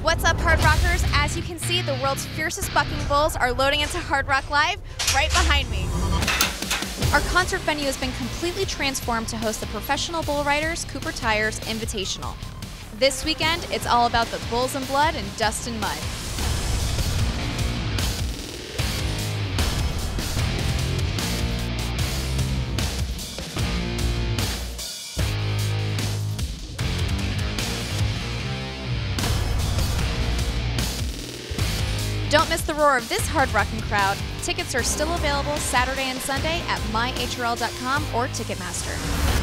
What's up, Hard Rockers? As you can see, the world's fiercest bucking bulls are loading into Hard Rock Live right behind me. Our concert venue has been completely transformed to host the Professional Bull Riders Cooper Tires Invitational. This weekend, it's all about the bulls and blood and dust and mud. Don't miss the roar of this hard rockin' crowd. Tickets are still available Saturday and Sunday at myhrl.com or Ticketmaster.